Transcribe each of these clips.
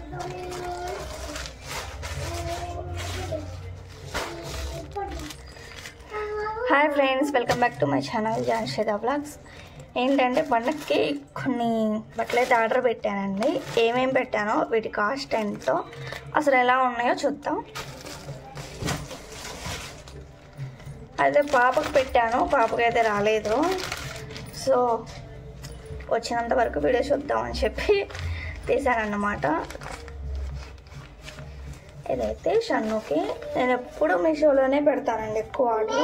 Hi friends, welcome back to my channel Janshida vlogs. ఏంటంటే పండగకి కొన్ని బట్టలు అయితే ఆర్డర్ పెట్టానండి. ఏమేమి పెట్టానో వీటి కాస్ట్ ఎంతో అసలు ఎలా ఉన్నాయో చూద్దాం. అయితే పాపకు పెట్టాను, పాపకి అయితే రాలేదు. సో వచ్చినంత వరకు వీడియో చూద్దామని చెప్పి తీసానన్నమాట. ఇదైతే షన్నుకి. నేను ఎప్పుడు మీషోలోనే పెడతానండి ఎక్కువ ఆర్డర్.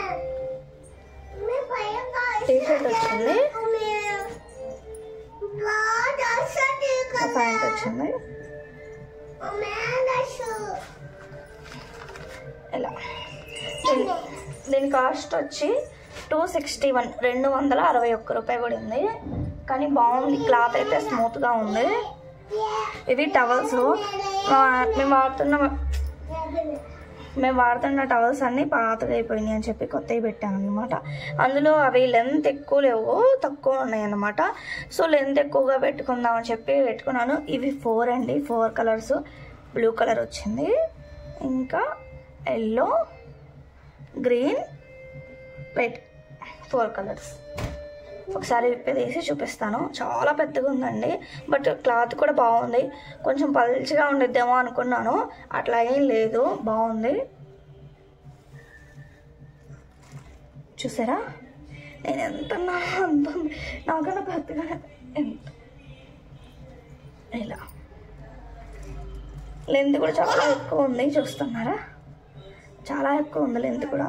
టీషర్ట్ వచ్చింది, ప్యాంట్ వచ్చింది. ఇలా దీని కాస్ట్ వచ్చి 261 261 రూపాయలు పడింది. కానీ బాగుంది, క్లాత్ అయితే స్మూత్గా ఉంది. ఇవి టవల్స్. మేము వాడుతున్న టవల్స్ అన్నీ పాతగా అయిపోయినాయి అని చెప్పి కొత్తవి పెట్టాను అనమాట. అందులో అవి లెంత్ ఎక్కువ లేవు, తక్కువ ఉన్నాయి అన్నమాట. సో లెంత్ ఎక్కువగా పెట్టుకుందామని చెప్పి పెట్టుకున్నాను. ఇవి 4 అండి, 4 కలర్స్. బ్లూ కలర్ వచ్చింది, ఇంకా ఎల్లో, గ్రీన్, రెడ్, 4 కలర్స్. ఒకసారి విప్పేసి చూపిస్తాను. చాలా పెద్దగా ఉందండి, బట్ క్లాత్ కూడా బాగుంది. కొంచెం పల్చగా ఉండిద్దేమో అనుకున్నాను, అట్లా ఏం లేదు, బాగుంది. చూసారా నేను ఎంత నాకన్నా పెద్దగా ఎంత. ఇలా లెంత్ కూడా చాలా ఎక్కువ ఉంది, చూస్తున్నారా? చాలా ఎక్కువ ఉంది లెంత్ కూడా.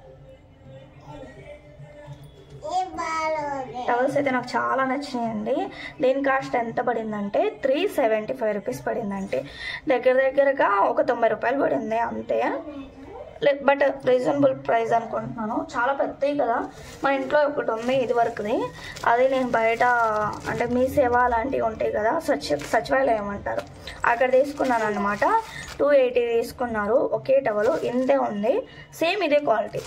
టవల్స్ అయితే నాకు చాలా నచ్చినాయండి. దీని కాస్ట్ ఎంత పడిందంటే 375 రూపీస్ పడిందంటే, దగ్గరగా ఒక 90 రూపాయలు పడింది అంతే. బట్ రీజనబుల్ ప్రైస్ అనుకుంటున్నాను. చాలా పెద్దవి కదా, మా ఇంట్లో ఒకటి ఉంది ఇది వరకుది. అది నేను బయట అంటే మీ సేవ అలాంటివి ఉంటాయి కదా, సచివాలయం అంటారు, అక్కడ తీసుకున్నాను అనమాట. 280 తీసుకున్నారు ఒకే టవల్. ఇంతే ఉంది, సేమ్ ఇదే క్వాలిటీ.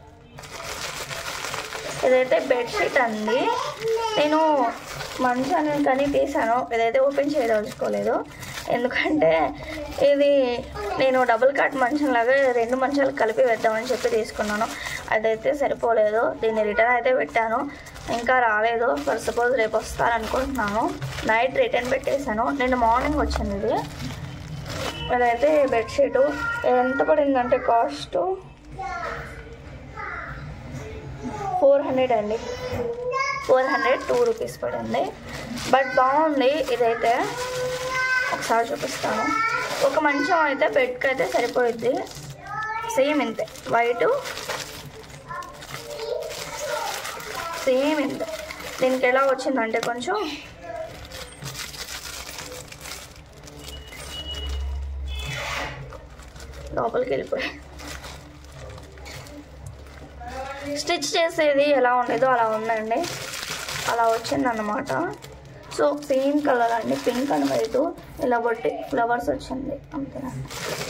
ఇదైతే బెడ్షీట్ అండి. నేను మంచాన్ని కానీ తీసాను, ఇదైతే ఓపెన్ చేయదలుచుకోలేదు. ఎందుకంటే ఇది నేను డబుల్ కాట్ మంచం లాగా 2 మంచాలు కలిపి వేద్దామని చెప్పి తీసుకున్నాను. అదైతే సరిపోలేదు, దీన్ని రిటర్న్ అయితే పెట్టాను. ఇంకా రాలేదు, ఫర్ సపోజ్ రేపు వస్తారనుకుంటున్నాను. నైట్ రిటర్న్ పెట్టేశాను, నిన్న మార్నింగ్ వచ్చింది ఇది. అదైతే బెడ్షీటు ఎంత పడిందంటే కాస్ట్ 400 అండి. 402 రూపీస్ పడింది. బట్ బాగుంది ఇదైతే. ఒకసారి చూపిస్తాను. ఒక మంచం అయితే బెడ్కి అయితే సరిపోయిద్ది. సేమ్ ఇంతే, వైట్ సేమ్ ఇంతే. దీనికి ఎలా వచ్చిందంటే కొంచెం లోపలికి వెళ్ళిపోయి స్టిచ్ చేసేది ఎలా ఉండేదో అలా ఉందండి, అలా వచ్చిందన్నమాట. సో సేమ్ కలర్ అండి, పింక్ అండ్ వైట్. ఇలా బట్టి ఫ్లవర్స్ వచ్చింది అంతేనండి.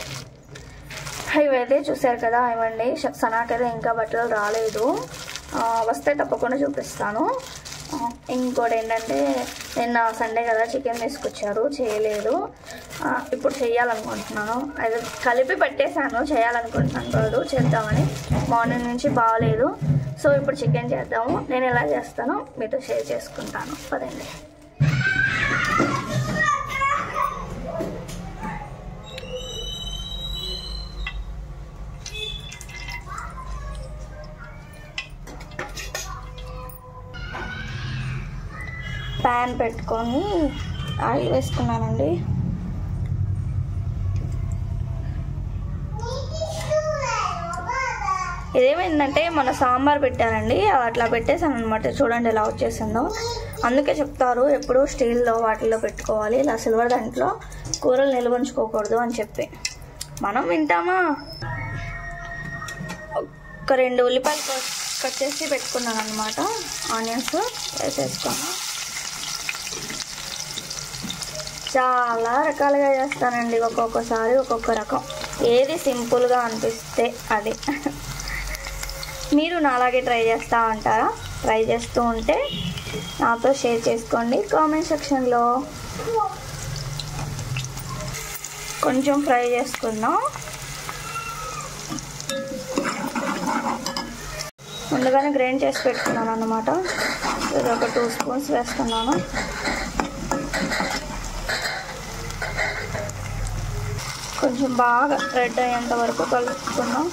ఇవైతే చూసారు కదా, ఇవ్వండి. సనాకైతే ఇంకా బట్టలు రాలేదు, వస్తే తప్పకుండా చూపిస్తాను. ఇంకోటి ఏంటంటే నిన్న సండే కదా చికెన్ తీసుకొచ్చారు, చేయలేదు. ఇప్పుడు చేయాలనుకుంటున్నాను. అది కలిపి పెట్టేశాను, చేయాలనుకుంటున్నాను కాదు, చేద్దామని. మార్నింగ్ నుంచి బాగాలేదు, సో ఇప్పుడు చికెన్ చేద్దాము. నేను ఎలా చేస్తానో మీతో షేర్ చేసుకుంటాను, పదండి. ప్యాన్ పెట్టుకొని ఆయిల్ వేసుకున్నానండి. ఇదేమైందంటే మన సాంబార్ పెట్టానండి, అట్లా పెట్టేసాను అనమాట. చూడండి ఎలా వచ్చేసిందో. అందుకే చెప్తారు ఎప్పుడు స్టీల్లో వాటిల్లో పెట్టుకోవాలి, ఇలా సిల్వర్ దాంట్లో కూరలు నిల్వ ఉంచుకోకూడదు అని చెప్పి. మనం వింటామా? ఒక 2 ఉల్లిపాయలు కట్ చేసి పెట్టుకున్నాను అనమాట. ఆనియన్స్ వేసేసుకున్నాను. చాలా రకాలుగా చేస్తానండి, ఒక్కొక్కసారి ఒక్కొక్క రకం. ఏది సింపుల్గా అనిపిస్తే అది. మీరు నాలాగే ట్రై చేస్తూ ఉంటారా? ట్రై చేస్తూ ఉంటే నాతో షేర్ చేసుకోండి కామెంట్ సెక్షన్లో. కొంచెం ఫ్రై చేసుకుందాం. ముందుగానే గ్రైండ్ చేసి పెట్టుకున్నాను అన్నమాట. ఇది ఒక 2 స్పూన్స్ వేస్తున్నాను. కొంచెం బాగా రెడ్ అయ్యేంత వరకు కలుపుకుందాం.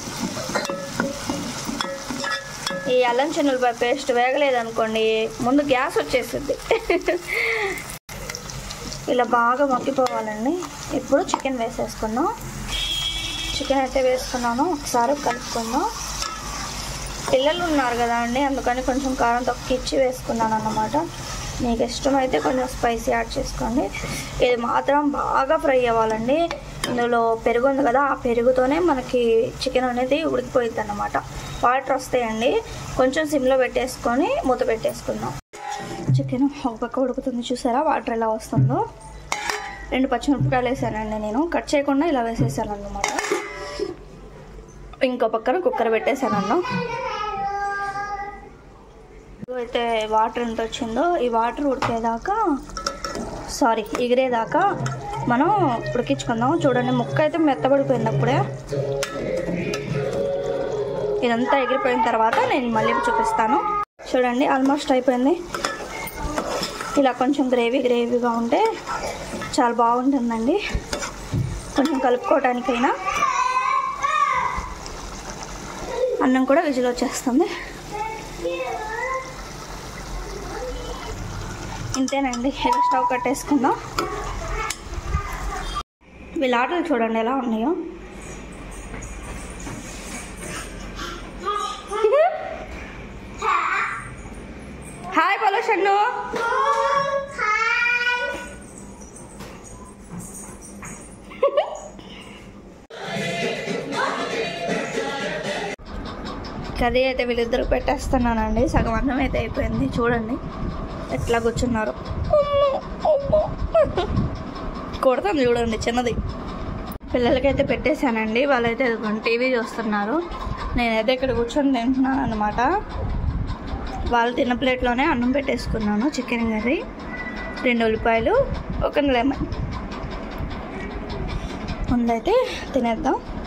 ఈ అల్లం చిన్నులపాయ పేస్ట్ వేగలేదనుకోండి ముందు గ్యాస్ వచ్చేస్తుంది. ఇలా బాగా మగ్గిపోవాలండి. ఇప్పుడు చికెన్ వేసేసుకుందాం. చికెన్ అయితే వేసుకున్నాను. ఒకసారి కలుపుకుందాం. పిల్లలు ఉన్నారు కదా అండి, అందుకని కొంచెం కారం తొక్కిచ్చి వేసుకున్నాను అన్నమాట. మీకు ఇష్టమైతే కొంచెం స్పైసీ యాడ్ చేసుకోండి. ఇది మాత్రం బాగా ఫ్రై అవ్వాలండి. ఇందులో పెరుగు ఉంది కదా, ఆ పెరుగుతోనే మనకి చికెన్ అనేది ఉడికిపోయింది అన్నమాట. వాటర్ వస్తాయండి. కొంచెం సిమ్లో పెట్టేసుకొని మూత పెట్టేసుకుందాం. చికెన్ ఒక పక్క ఉడుకుతుంది, చూసారా వాటర్ ఎలా వస్తుందో. 2 పచ్చిమిరపకాయలు వేసానండి నేను, కట్ చేయకుండా ఇలా వేసేసాను అన్నమాట. ఇంకో పక్కన కుక్కర్ పెట్టేసాను. అయితే వాటర్ ఎంత వచ్చిందో ఈ వాటర్ ఎగిరేదాకా మనం ఉడికించుకుందాం. చూడండి ముక్క అయితే మెత్తబడిపోయింది. అప్పుడే ఇదంతా ఎగిరిపోయిన తర్వాత నేను మళ్ళీ చూపిస్తాను. చూడండి ఆల్మోస్ట్ అయిపోయింది. ఇలా కొంచెం గ్రేవీగా ఉంటే చాలా బాగుంటుందండి. కొంచెం కలుపుకోవటానికైనా. అన్నం కూడా విజిల్ వచ్చేస్తుంది. ఇంతేనండి. ఇలా స్టవ్ కట్టేసుకుందాం. వీళ్ళ ఆటలు చూడండి ఎలా ఉన్నాయో. హాయ్ బలో షన్ను. కర్రీ అయితే వీళ్ళిద్దరు పెట్టేస్తున్నానండి. సగం అన్నం అయితే అయిపోయింది. చూడండి ఎట్లా కూర్చున్నారు. కొడతాను చూడండి చిన్నది. పిల్లలకైతే పెట్టేశానండి. వాళ్ళైతే టీవీ చూస్తున్నారు. నేనైతే ఇక్కడ కూర్చొని తింటున్నాను అన్నమాట. వాళ్ళు తిన్న ప్లేట్లోనే అన్నం పెట్టేసుకున్నాను. చికెన్ కర్రీ, 2 ఉల్లిపాయలు, 1 లెమన్. ముందైతే తినేద్దాం.